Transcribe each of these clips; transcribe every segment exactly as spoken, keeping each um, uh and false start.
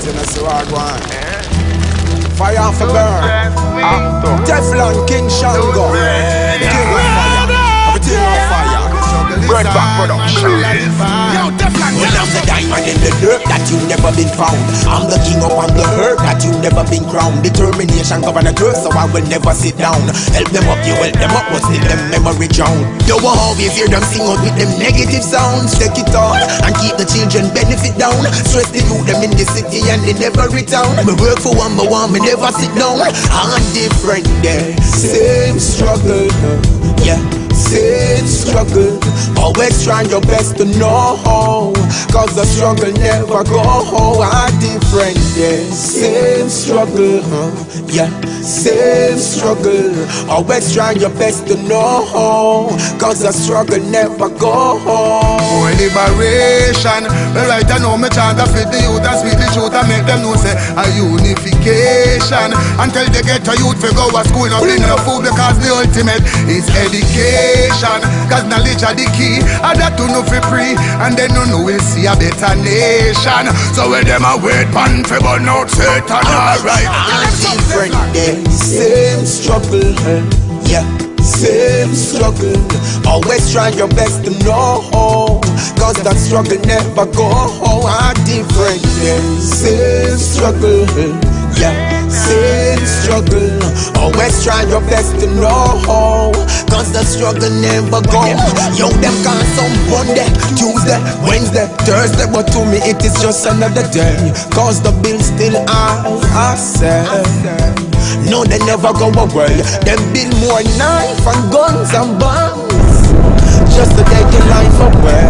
you know, so I go on. Fire for burn. Teflon King Shango. King of fire. Everything on fire. Red Back Production. Well, I'm the diamond in the dirt that you never been found. I'm the king up on the earth that you never been crowned. Determination govern the earth, so I will never sit down. Help them up, you help them up, but still them memory drown. You will always hear them sing out with them negative sounds. Take it on and keep the children benefit down. Stress the youth them in the city and in every town. Me work for one by one, me never sit down. I'm different there, same struggle, yeah. Same struggle, always trying your best to know, cause the struggle never go. I'm different, yeah. Same struggle, huh? Yeah. Same struggle, always trying your best to know, cause the struggle never go. For liberation, well right I know me chant to feed the youth and speak the truth and make them know say a unification. Until they get a youth to go to school, not bring no food because the ultimate is education. Cause knowledge are the key, and that to know for free, and then you know we'll see a better nation. So when them a wait pan for burn out Satan, alright. I'm different, yeah. Same struggle, yeah. Same struggle, always try your best to know, cause that struggle never go. I'm different, yeah. Same struggle, yeah. Same struggle, always try your best to know, cause the struggle never go. Yo, them can't some Monday, Tuesday, Wednesday, Thursday, but to me it is just another day, cause the bill still I, I said. No, they never go away. Them build more knife and guns and bombs just to take your life away.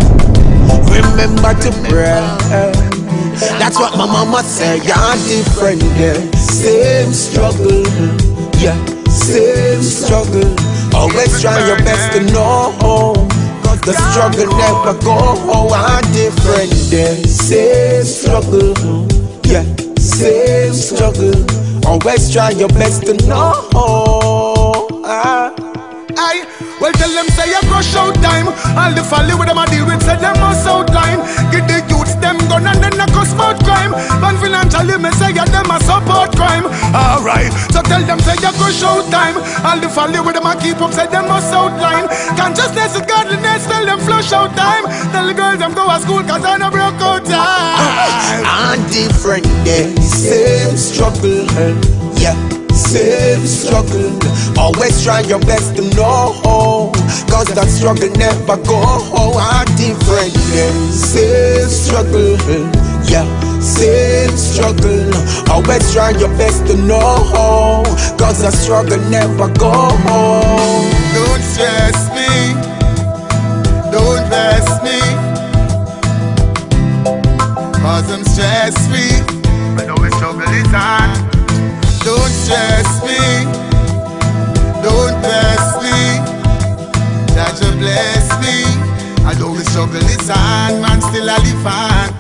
Remember to pray. That's what my mama said. You're different, yeah. Same struggle, yeah. Same struggle. Always try your best to know, cause the struggle never go. I'm different, yeah. Same struggle, yeah. Same struggle. Always try your best to know. Ah. Aye, well tell them say you crush out time. All the folly with them a deal with say them must outline. Give the youths them gun and then a cuss about crime. But financially me say you them a support crime. Alright, so tell them say you crush out time. All the folly with them a keep up say them must outline. Consciousness is godliness, tell them flush out time. Tell the girls them go to school cause I no broke out time. I'm different, yeah. Same struggle, yeah. Same struggle, always try your best to know, cause that struggle never go. I'm different, yeah. Same struggle, yeah. Same struggle, always try your best to know, cause the struggle never go. Don't stress me, don't stress me, cause I'm stress free. I know the struggle is on. Don't stress me, don't press me, that you bless me. I know the struggle is on, man, still I live on.